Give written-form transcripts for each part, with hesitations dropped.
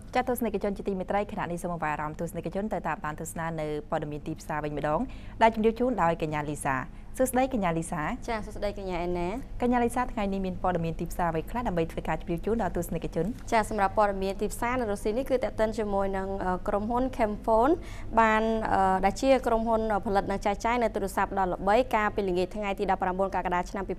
ចាទស្សនិកជនជាទីមេត្រីខណៈនេះសូមអារម្មណ៍ទស្សនិកជនទៅតាមបានទស្សនានៅព័ត៌មានទីផ្សារវិញម្ដងដែលជម្រាបជូនដោយកញ្ញាលីសាសួស្តីកញ្ញាលីសាចាសួស្តីកញ្ញាអេណាកញ្ញាលីសាថ្ងៃនេះមានព័ត៌មានទីផ្សារអ្វីខ្លះដើម្បីធ្វើការជម្រាបជូនដល់ទស្សនិកជនចាសសម្រាប់ព័ត៌មានទីផ្សារនៅរុស្ស៊ីនេះគឺតេតិនជាមួយនឹងក្រុមហ៊ុន Camphone បានដែលជាក្រុមហ៊ុនផលិតនិងចែកចាយនៅទូរស័ព្ទដល់ល្បីការពីល្ងាចថ្ងៃទី19កក្កដាឆ្នាំ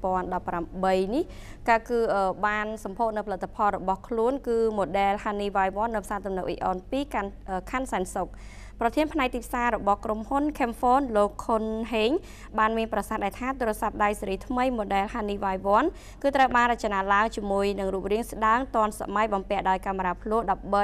2018នេះគឺបានសម្ពោធនៅផលិតផលរបស់ខ្លួនគឺ model Honey Y1 នៅផ្សារទំនើប Aeon 2ខណ្ឌសែនសុខប្រធានផ្នែកទីផ្សាររបស់ក្រុមហ៊ុន Camphone លោកខុនហេងបានមានប្រសាសន៍ថាទូរស័ព្ទដៃស៊េរីថ្មី model Honey Y1 គឺត្រូវបានរចនាឡើងជាមួយនឹងរូបរាងស្ដើងទាន់សម័យបំពាក់ដោយកាមេរ៉ាភ្លោ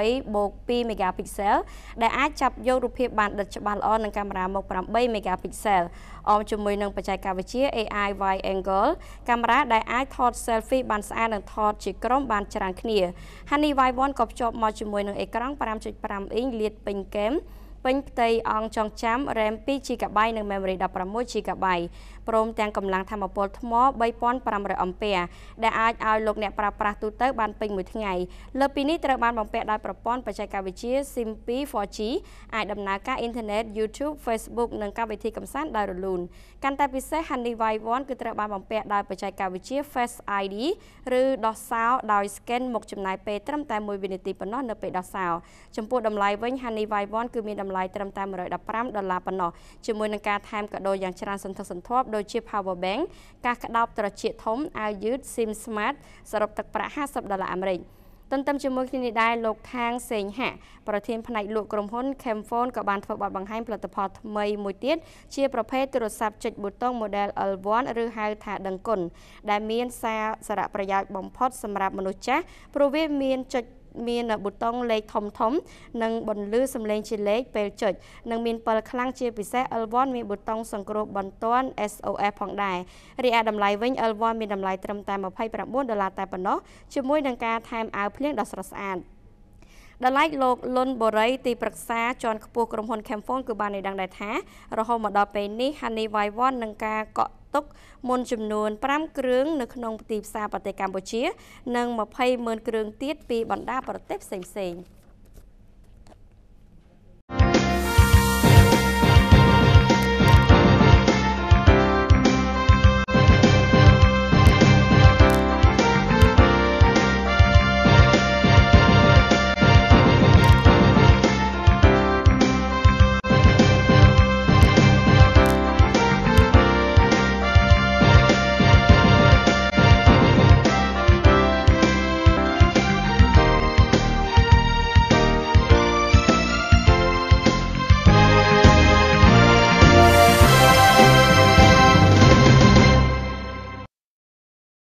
13+2 megapixel ដែលអាចចាប់យករូបភាពបានដិតច្បាស់ល្អនឹងកាមេរ៉ាមុខ8 megapixel អមជាមួយនឹងបច្ចេកវិទ្យា AI wide angle កាមេរ៉ាដែលអាចថត selfie បានស្អាតនិងថតជាក្រុមបានច្រើនគ្នា Honey Y1 ក៏ភ្ជាប់មកជាមួយនឹងអេក្រង់ 5.5 អ៊ីងលាតពេញហ្គេមពេញផ្ទៃអង្គចងចាំ RAM 2GB និង Memory 16GB ព្រមទាំងកម្លាំងថាមពលថ្ម 3500 អាំពែដែលអាចឲ្យលោកអ្នកប្រើប្រាស់ទូទៅបានពេញមួយថ្ងៃលើពីនេះត្រូវបានបំពាក់ដោយប្រព័ន្ធបច្ចេកវិទ្យា SIM2 4G អាចដំណើរការអ៊ីនធឺណិត YouTube Facebook និងកម្មវិធីកម្សាន្តដោយរលូនកាន់តែពិសេស Honey Y1 គឺត្រូវបានបំពាក់ដោយបច្ចេកវិទ្យា Face ID ឬដោះសោដោយ scan មុខចំណាយពេលត្រឹមតែ1វិនាទីប៉ុណ្ណោះនៅពេលដោះសោចំពោះតម្លៃវិញ Honey Y1 គឺមានតម្លៃត្រឹមតែ$115ប៉ុណ្ណោះជាមួយនឹងការថែមកាដូយ៉ាងច្រើនសន្ធឹកសន្ធាប់ដូចជា power bank ការក្តោបត្រចៀកធំអាវយឺត SIM smart សរុបទឹកប្រាក់$50អាមេរិកទន្ទឹមជាមួយគ្នានេះដែរលោកថាងសេងហាក់ប្រធានផ្នែកលក់ក្រុមហ៊ុន Camphone ក៏បានធ្វើបទបង្ហាញផលិតផលថ្មីមួយទៀតជាប្រភេទទូរស័ព្ទចុចប៊ូតុង model L1 ឬហៅថាដឹងគុណដែលមានសារៈប្រយោជន៍បំផុតសម្រាប់មនុស្សចាស់ព្រោះវាមានប៊ូតុងលេខធំនិងបន្លឺសំឡេងជាលេខពេលចុចនិងមានពិលខ្លាំងជាពិសេស L1 មានប៊ូតុងសង្គ្រោះបន្ទាន់ SOS ផងដែររីឯតម្លៃវិញ L1 មានតម្លៃត្រឹមតែ$29តែប៉ុណ្ណោះជាមួយនឹងការថែមអាវភ្លៀងដ៏ស្រស់ស្អាតដល់ឡែកលោកលុនបូរីទីប្រឹក្សាជាន់ខ្ពស់ក្រុមហ៊ុន Camphone គឺបានឲ្យដឹងដែរថារហូតមកដល់ពេលនេះ Honey Y1 នឹងការកក់ទុកមុនចំនួន5គ្រឿងនៅក្នុងទីផ្សារប្រទេសកម្ពុជានិង20,000គ្រឿងទៀតពីបណ្ដាប្រទេសផ្សេងៗ